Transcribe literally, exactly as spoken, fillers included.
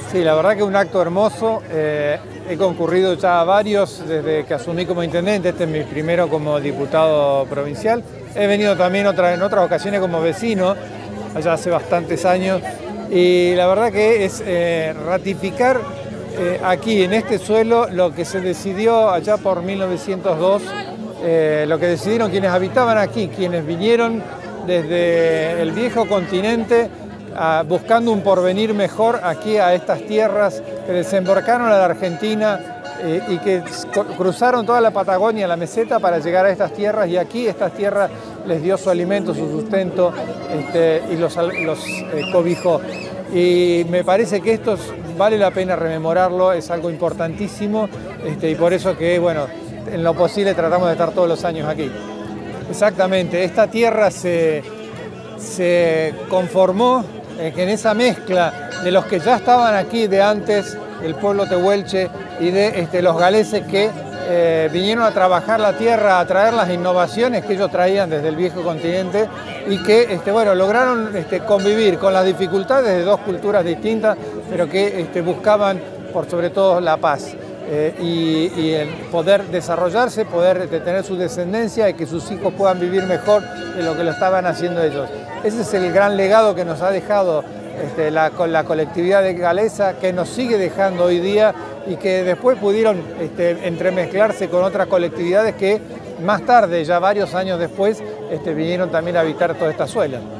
Sí, la verdad que es un acto hermoso. Eh, he concurrido ya a varios desde que asumí como intendente. Este es mi primero como diputado provincial. He venido también otra, en otras ocasiones como vecino, allá hace bastantes años. Y la verdad que es eh, ratificar eh, aquí, en este suelo, lo que se decidió allá por mil novecientos dos, eh, lo que decidieron quienes habitaban aquí, quienes vinieron desde el viejo continente, a, buscando un porvenir mejor aquí a estas tierras que desembarcaron a la Argentina eh, y que cruzaron toda la Patagonia, la meseta, para llegar a estas tierras, y aquí estas tierras les dio su alimento, su sustento, este, y los, los eh, cobijó. Y me parece que esto vale la pena rememorarlo, es algo importantísimo, este, y por eso que, bueno, en lo posible tratamos de estar todos los años aquí. Exactamente, esta tierra se, se conformó eh, que en esa mezcla de los que ya estaban aquí de antes, del pueblo tehuelche, y de este, los galeses que eh, vinieron a trabajar la tierra, a traer las innovaciones que ellos traían desde el viejo continente, y que este, bueno, lograron este, convivir con las dificultades de dos culturas distintas, pero que este, buscaban por sobre todo la paz. Eh, y, y el poder desarrollarse, poder de tener su descendencia y que sus hijos puedan vivir mejor de lo que lo estaban haciendo ellos. Ese es el gran legado que nos ha dejado este, la, con la colectividad de galesa, que nos sigue dejando hoy día, y que después pudieron este, entremezclarse con otras colectividades que más tarde, ya varios años después, este, vinieron también a habitar toda esta suela.